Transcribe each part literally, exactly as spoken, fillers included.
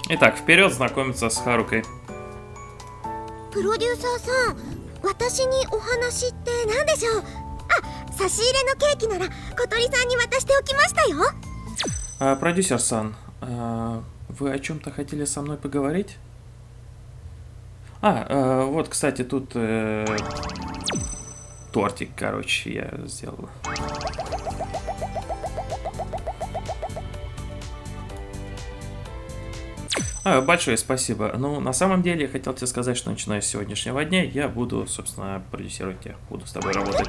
Итак, вперед знакомиться с Харукой. Продюсер-сан, 私にお話って何でしょう? А, 差し入れのケーキなら小鳥さんに渡しておきましたよ. А, продюсер-сан, а, вы о чем-то хотели со мной поговорить? А, а вот, кстати, тут э, тортик, короче, я сделал. А, большое спасибо. Ну, на самом деле, я хотел тебе сказать, что начиная с сегодняшнего дня я буду, собственно, продюсировать тебя. Буду с тобой работать.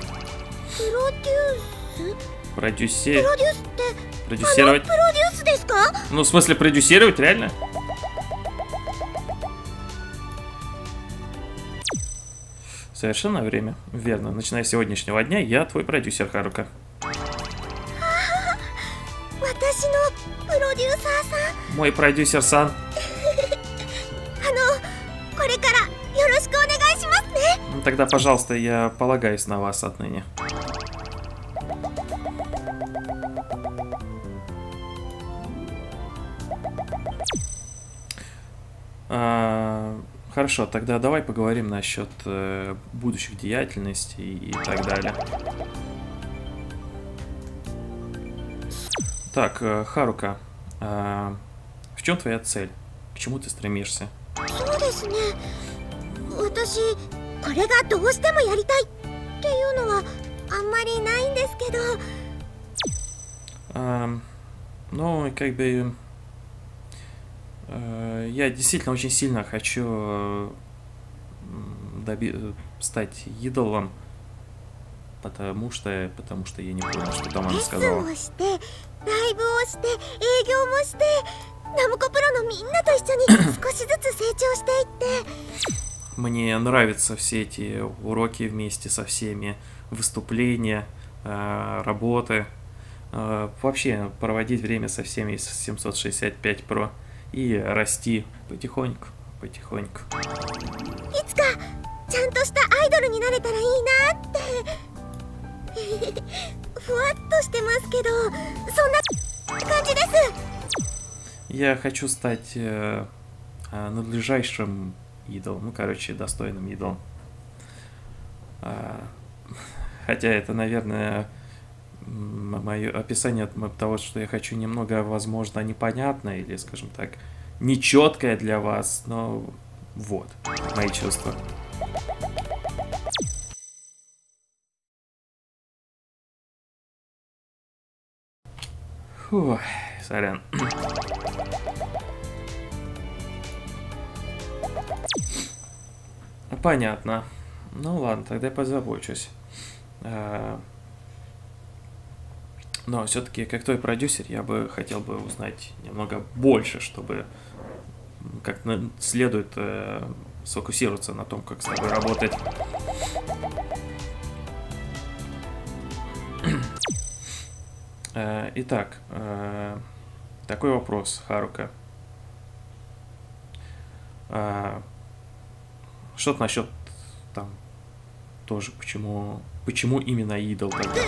Продюсер... Продюсировать? Ну, в смысле, продюсировать, реально? Совершенно время. Верно. Начиная с сегодняшнего дня я твой продюсер, Харука. Мой продюсер-сан. Ну, тогда, пожалуйста, я полагаюсь на вас отныне. А, хорошо, тогда давай поговорим насчет э, будущих деятельностей и так далее. Так, э, Харука, э, в чем твоя цель? К чему ты стремишься? А, ну, как бы... Я действительно очень сильно хочу доби стать идолом, потому что, потому что я не понял, что там она сказала. Мне нравятся все эти уроки вместе со всеми, выступления, работы, вообще проводить время со всеми из семьсот шестьдесят пять про. И расти потихоньку, потихоньку. Я хочу стать э, надлежащим идолом, ну, короче, достойным идолом. А, хотя это, наверное, мое описание того, что я хочу, немного, возможно, непонятное или, скажем так, нечеткое для вас, но вот мои чувства. Фух, сорян. Понятно. Ну ладно, тогда я позабочусь. Но все-таки, как твой продюсер, я бы хотел бы узнать немного больше, чтобы как следует э, сфокусироваться на том, как с тобой работать. э, итак, э, такой вопрос, Харука. Э, что-то насчет там тоже, почему, почему именно идол тогда?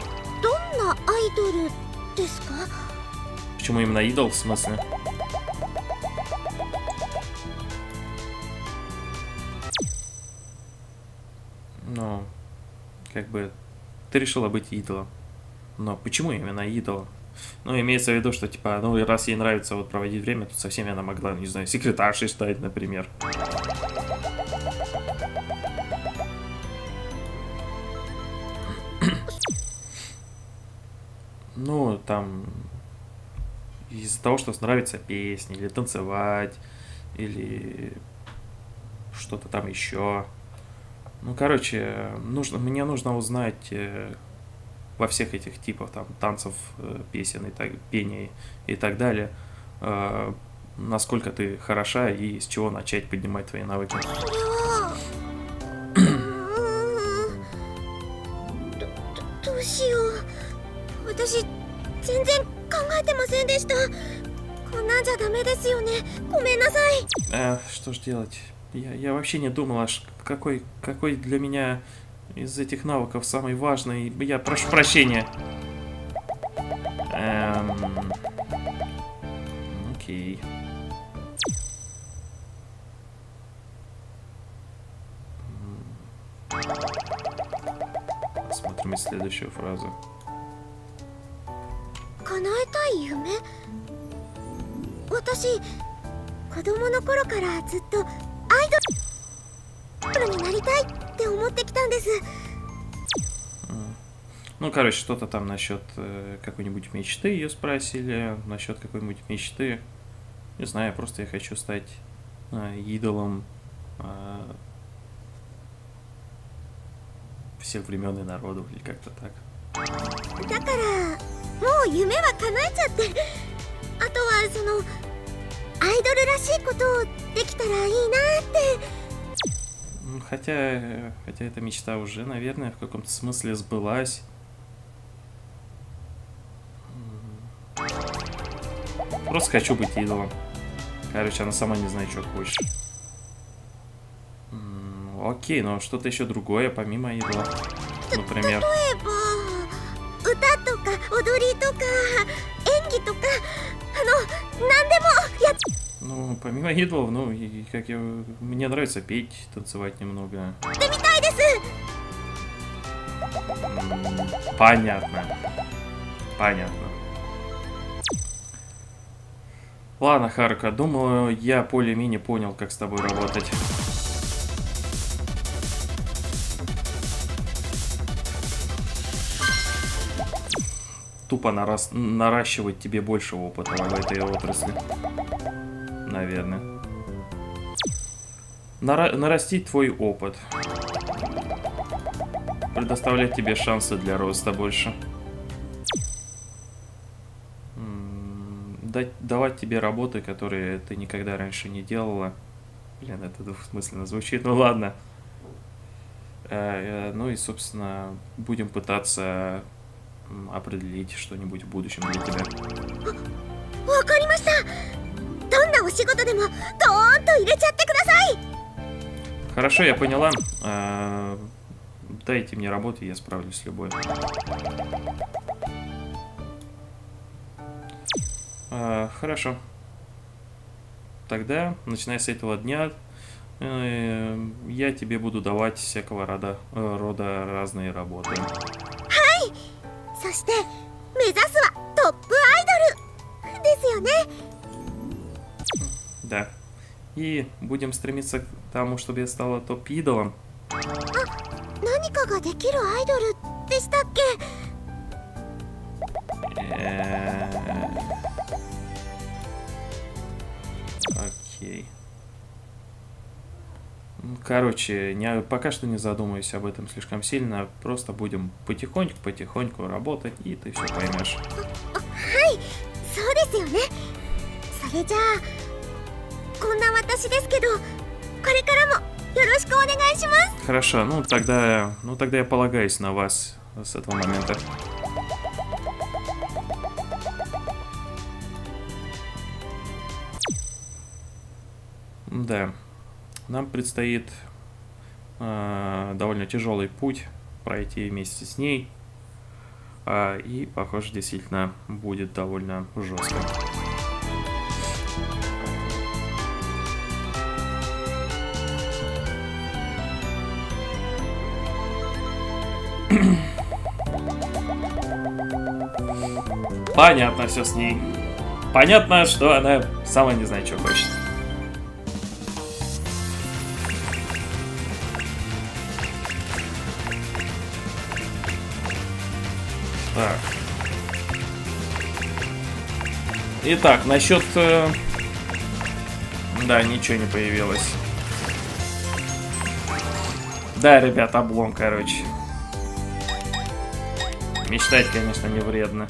Почему именно идол, в смысле? Ну, как бы, ты решила быть идолом. Но почему именно идолом? Ну, имеется в виду, что, типа, ну, раз ей нравится вот проводить время, то со всеми она могла, не знаю, секретаршей стать, например. Ну, там, из-за того, что нравится песни, или танцевать, или что-то там еще. Ну, короче, нужно, мне нужно узнать э, во всех этих типах там танцев, э, песен, и так, пения и так далее, э, насколько ты хороша и с чего начать поднимать твои навыки. А, что ж делать? Я, я вообще не думал, аж какой, какой для меня из этих навыков самый важный. Я прошу прощения. Эм... Окей. смысле следующую фразу. 叶えたい夢？私子供の頃からずっとアイドルになりたいって思ってきたんです。 Ну, короче, что-то там насчет э, какой-нибудь мечты ее спросили, насчет какой-нибудь мечты. Не знаю, просто я хочу стать э, идолом э, всех времен и народов, или как-то так. だからもう夢は叶えちゃって、あとはそのアイドルらしいことをできたらいいなって。 Хотя, хотя эта мечта уже, наверное, в каком-то смысле сбылась. Просто хочу быть идолом. Короче, она сама не знает, что хочет. М-м, окей, но что-то еще другое, помимо идола. Например. Ну, помимо идолов, ну, и, как я... Мне нравится петь, танцевать немного. М-м, понятно. Понятно. Ладно, Харука, думаю, я более-менее понял, как с тобой работать. Тупо нарас... наращивать тебе больше опыта в этой отрасли. Наверное. Нара... Нарастить твой опыт. Предоставлять тебе шансы для роста больше. Давать тебе работы, которые ты никогда раньше не делала. Блин, это двусмысленно звучит, ну ладно. Э, э, ну и, собственно, будем пытаться определить что-нибудь в будущем для тебя. Хорошо, я поняла. Э, дайте мне работу, я справлюсь с любой. А, хорошо. Тогда, начиная с этого дня, э, я тебе буду давать всякого рода, э, рода разные работы. Да. И будем стремиться к тому, чтобы я стала топ-идолом. Окей. Короче, не, пока что не задумывайся об этом слишком сильно. Просто будем потихоньку-потихоньку работать, и ты все поймешь. Хорошо, ну тогда, ну тогда я полагаюсь на вас с этого момента. Да, нам предстоит э, довольно тяжелый путь пройти вместе с ней, э, и, похоже, действительно будет довольно жестко. Понятно все с ней. Понятно, что она сама не знает, что хочет. Так. Итак, насчет... Э... Да, ничего не появилось. Да, ребят, облом, короче. Мечтать, конечно, не вредно.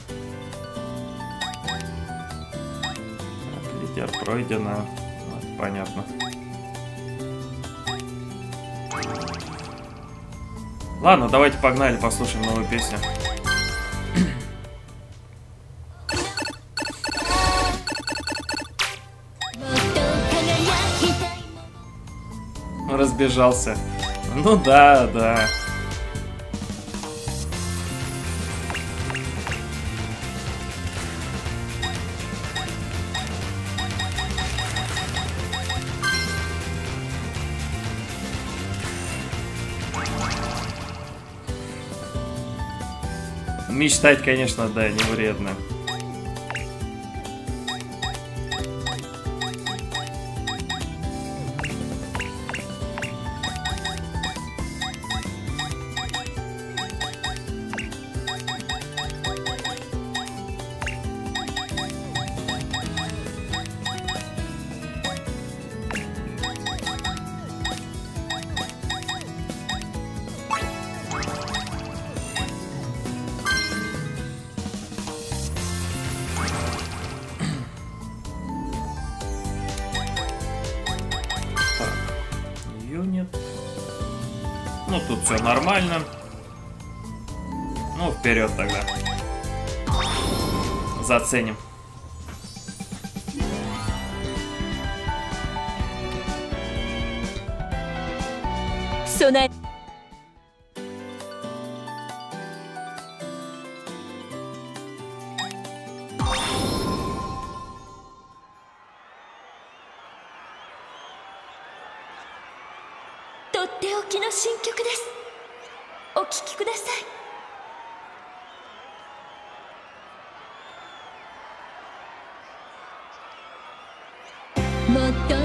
Так, лидер пройдено. Вот, понятно. Ладно, давайте погнали, послушаем новую песню. Разбежался. Ну да, да. Мечтать, конечно, да, не вредно. Ну, тут все нормально. Ну, вперед тогда. Заценим. Сунай.とっておきの新曲です。お聴きください。もっと輝きたい、もっと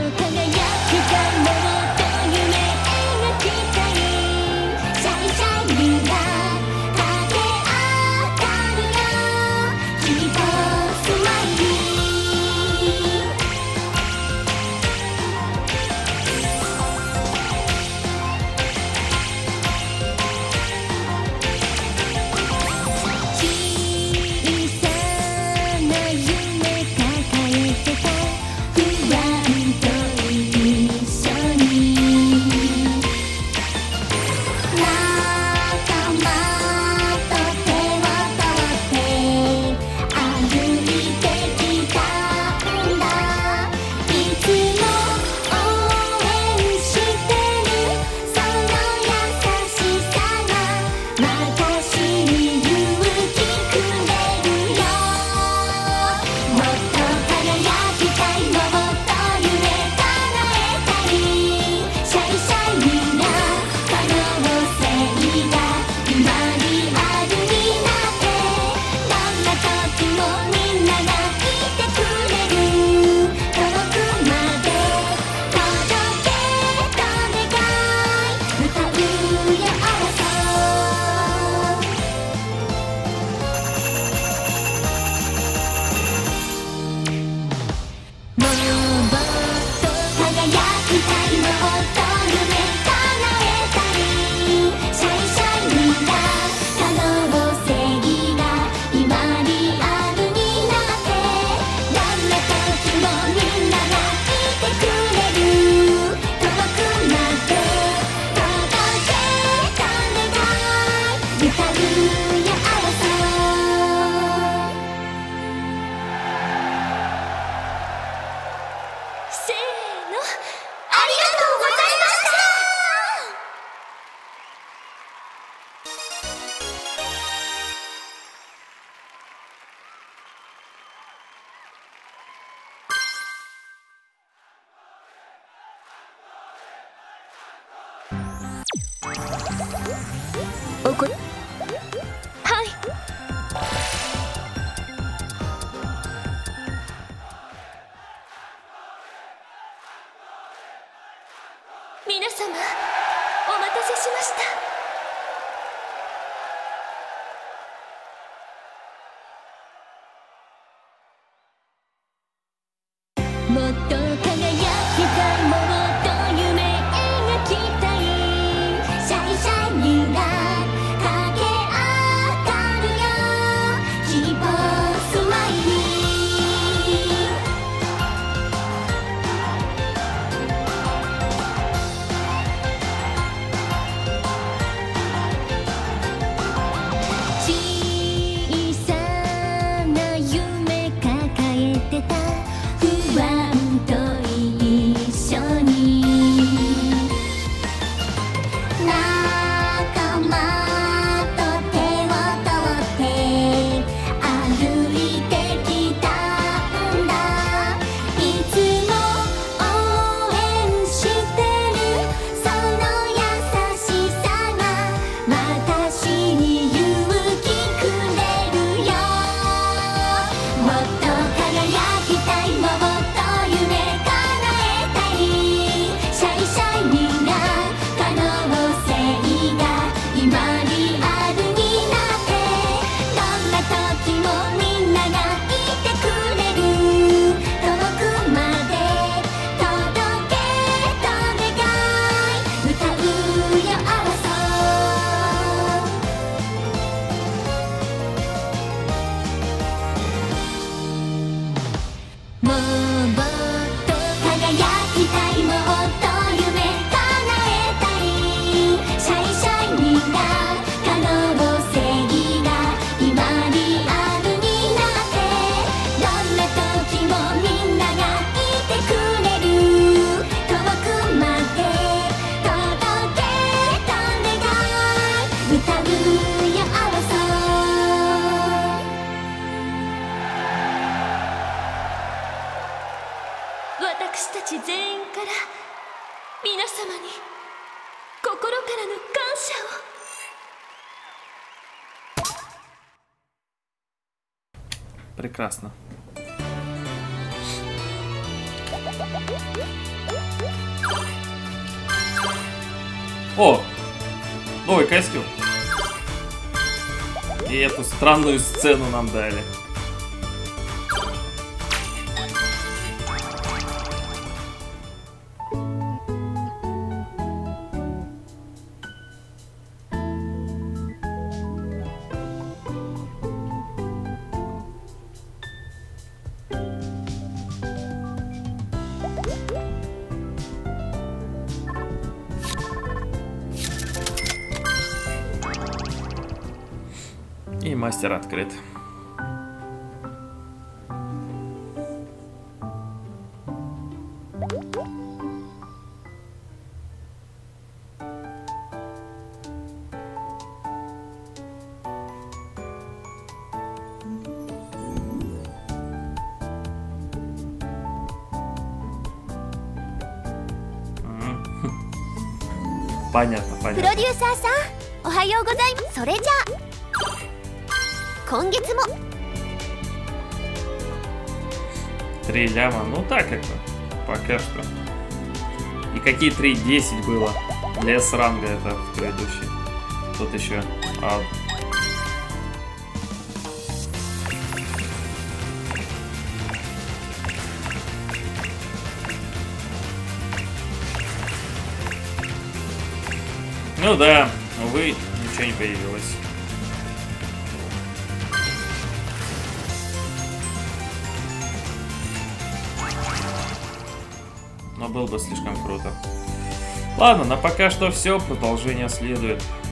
夢描きたい。シャイシャイが駆け上がるよ。きっとスマイリおこはい皆様お待たせしました。もっと輝きたい、もっと夢描きたい。シャイシャイが駆け上がるよ。希望スマイリ小さな夢抱えてた不安と一緒に仲間と手を取って歩いてきたんだ。いつも応援してるその優しさが私に勇気くれ私たち全員から皆様に心からの感謝を。 Прекрасно. О! Новый костюм. И эту странную сцену нам дали. И мастер открыт. Понятно, プロ понятно. デューサーさん、おはようございます。それじゃあ今月も Три ляма, ну так это, пока что. И какие три десять было для С-ранга это в предыдущей. Тут еще. А... Ну да, увы, ничего не появилось. Но было бы слишком круто. Ладно, на пока что все, продолжение следует.